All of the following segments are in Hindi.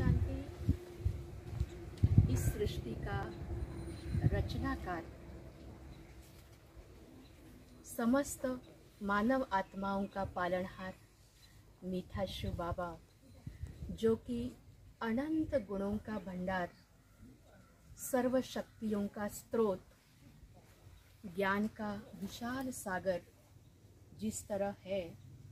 शांति। इस सृष्टि का रचनाकार, समस्त मानव आत्माओं का पालनहार मीठा शिव बाबा, जो कि अनंत गुणों का भंडार, सर्व शक्तियों का स्रोत, ज्ञान का विशाल सागर जिस तरह है,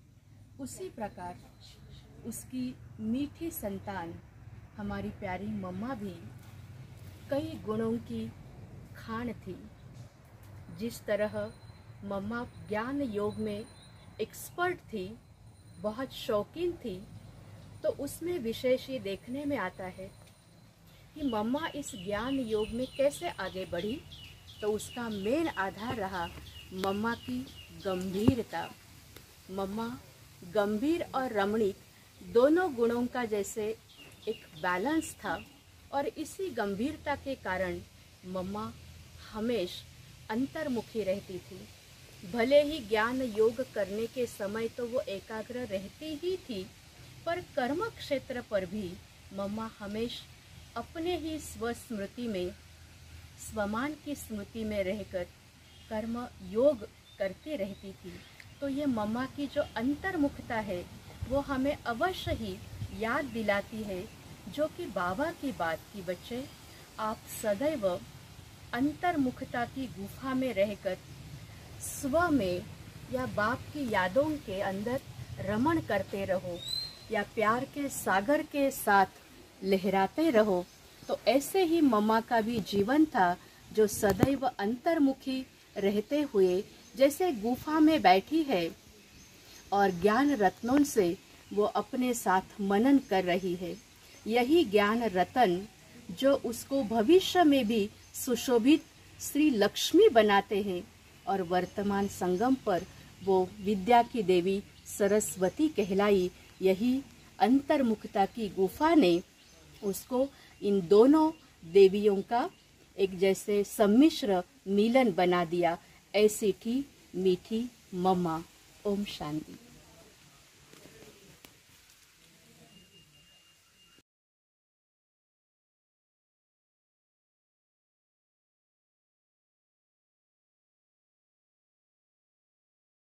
उसी प्रकार उसकी मीठी संतान हमारी प्यारी मम्मा भी कई गुणों की खान थी। जिस तरह मम्मा ज्ञान योग में एक्सपर्ट थी, बहुत शौकीन थी, तो उसमें विशेष ये देखने में आता है कि मम्मा इस ज्ञान योग में कैसे आगे बढ़ी। तो उसका मेन आधार रहा मम्मा की गंभीरता। मम्मा गंभीर और रमणीक दोनों गुणों का जैसे एक बैलेंस था, और इसी गंभीरता के कारण मम्मा हमेशा अंतर्मुखी रहती थी। भले ही ज्ञान योग करने के समय तो वो एकाग्र रहती ही थी, पर कर्म क्षेत्र पर भी मम्मा हमेशा अपने ही स्वस्मृति में, स्वमान की स्मृति में रहकर कर्म योग करती रहती थी। तो ये मम्मा की जो अंतर्मुखता है वो हमें अवश्य ही याद दिलाती है, जो कि बाबा की बात की बच्चे, आप सदैव अंतर्मुखता की गुफा में रहकर स्व में या बाप की यादों के अंदर रमण करते रहो, या प्यार के सागर के साथ लहराते रहो। तो ऐसे ही मम्मा का भी जीवन था, जो सदैव अंतर्मुखी रहते हुए जैसे गुफा में बैठी है और ज्ञान रत्नों से वो अपने साथ मनन कर रही है। यही ज्ञान रतन जो उसको भविष्य में भी सुशोभित श्री लक्ष्मी बनाते हैं, और वर्तमान संगम पर वो विद्या की देवी सरस्वती कहलाई। यही अंतर्मुखता की गुफा ने उसको इन दोनों देवियों का एक जैसे सम्मिश्र मिलन बना दिया। ऐसी थी मीठी मम्मा। ओम शांति।